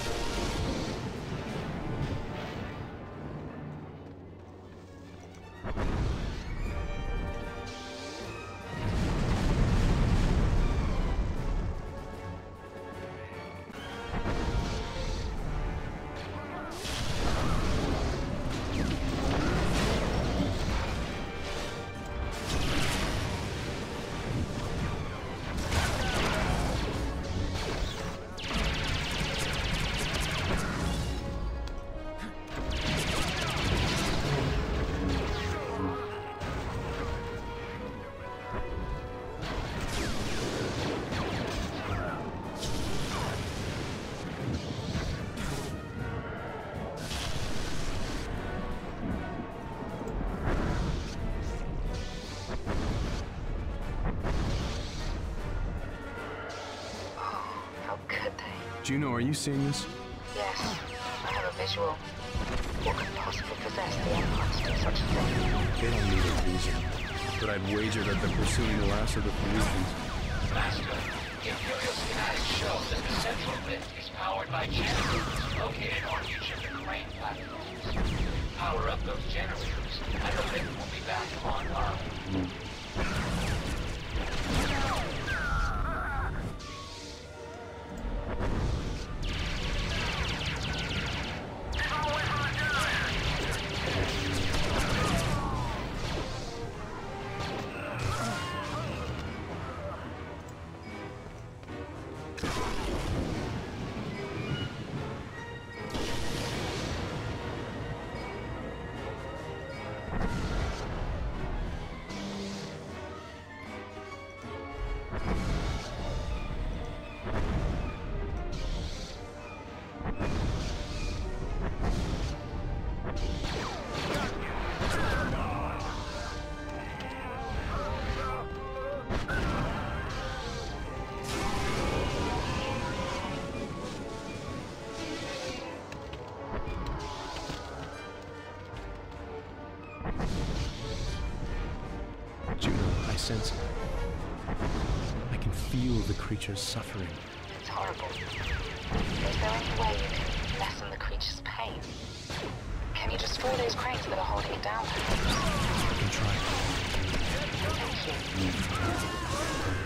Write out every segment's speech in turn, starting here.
Juno, are you seeing this? Yes, I have a visual. What could possibly possess the Empire to do such a thing? They don't need a reason. But I'd wager that they're pursuing the last of the Felucians. Master, the Imperial schematics show that the central lift is powered by generators located on each of the crane platforms. Power up those generators, and the lift will be back online. I sense it. I can feel the creature's suffering. It's horrible. Is there any way you can lessen the creature's pain? Can you destroy those cranes that are holding it down? I can try. Thank you.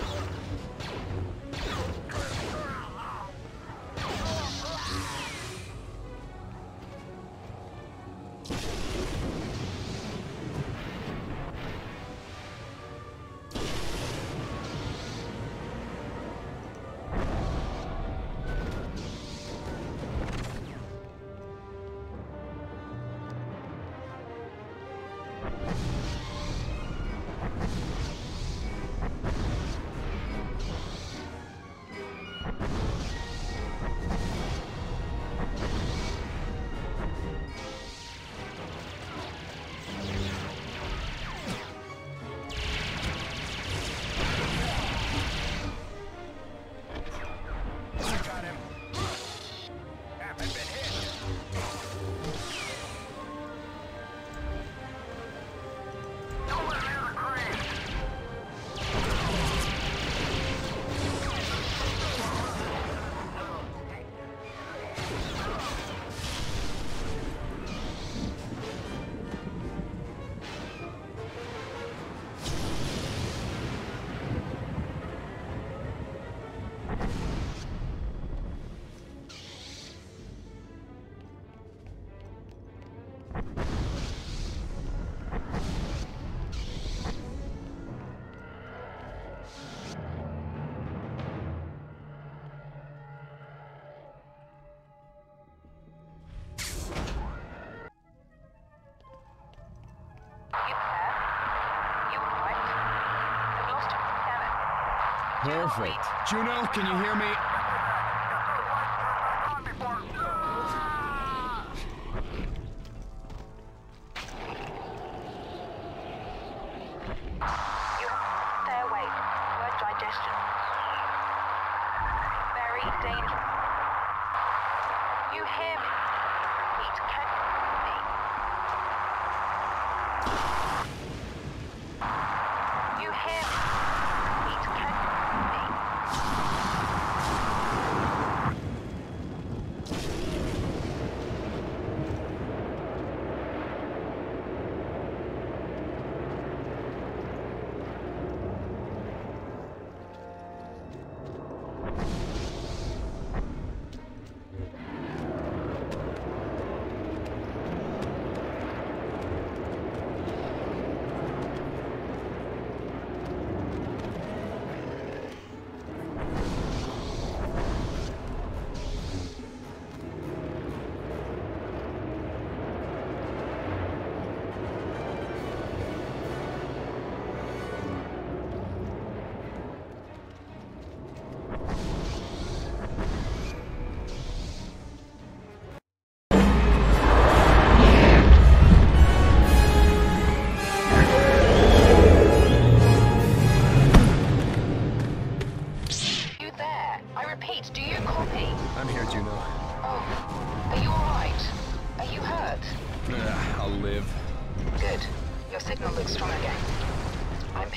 Perfect. Juno, can you hear me? Stay away. Word digestion. Very dangerous. You hear me? Repeat, can you hear me? You hear me? Repeat, can you hear me?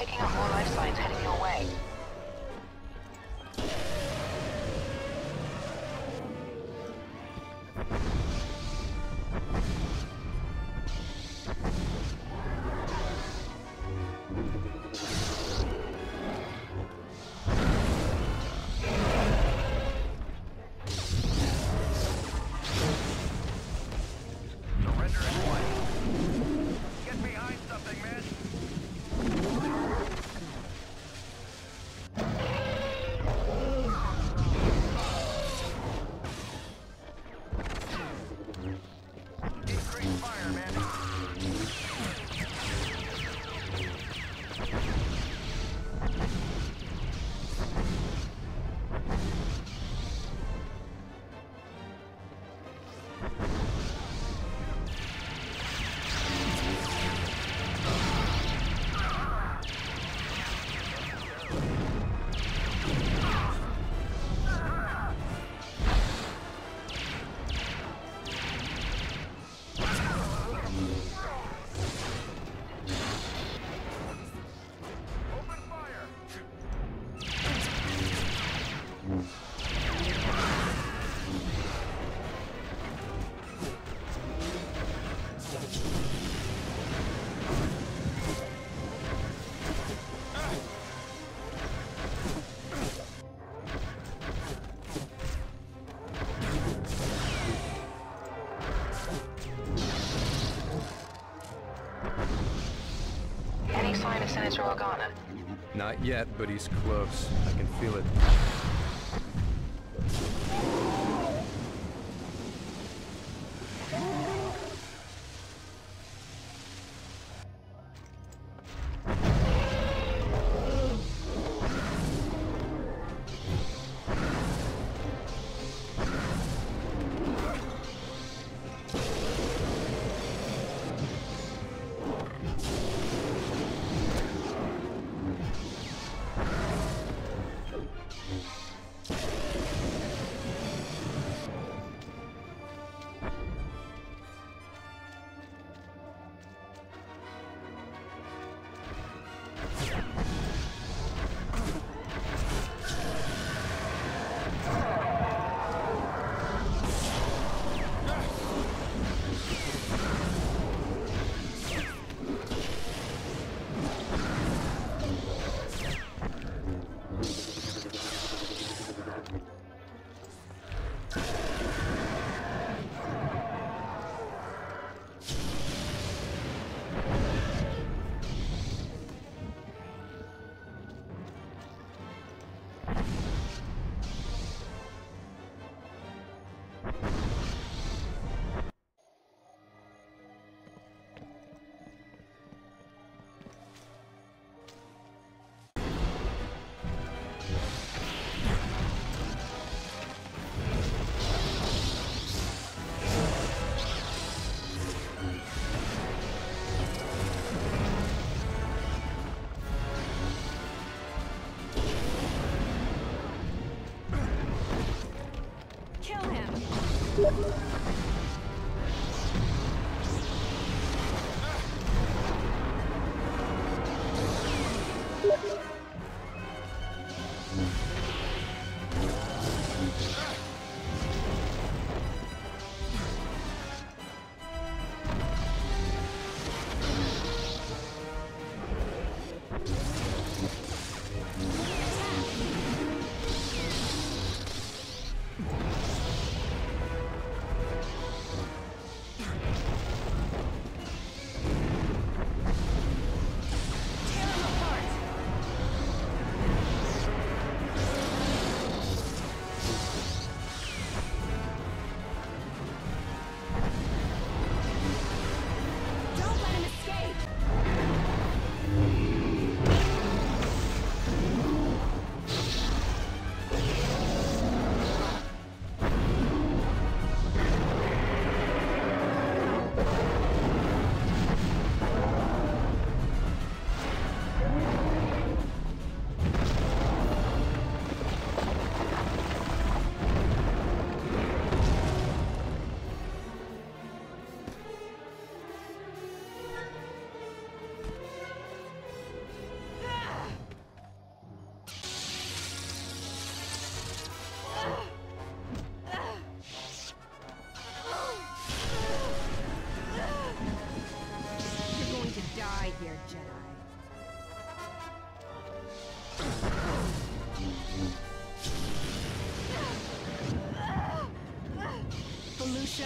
picking up more life signs heading your way. Any sign of Senator Organa? Not yet, but he's close. I can feel it.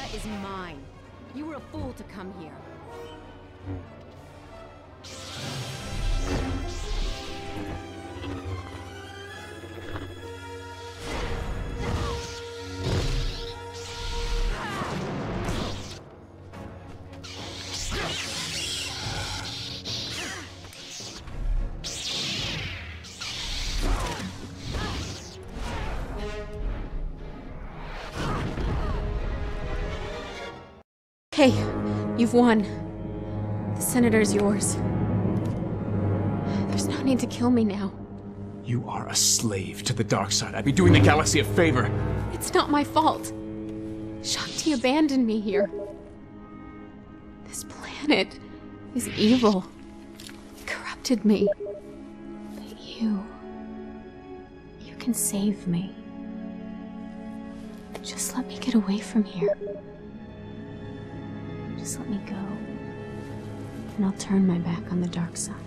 is mine. You were a fool to come here. Hey, you've won. The Senator's yours. There's no need to kill me now. You are a slave to the dark side. I'd be doing the galaxy a favor. It's not my fault. Shaak Ti abandoned me here. This planet is evil. It corrupted me. But you can save me. Just let me get away from here. Just let me go, and I'll turn my back on the dark side.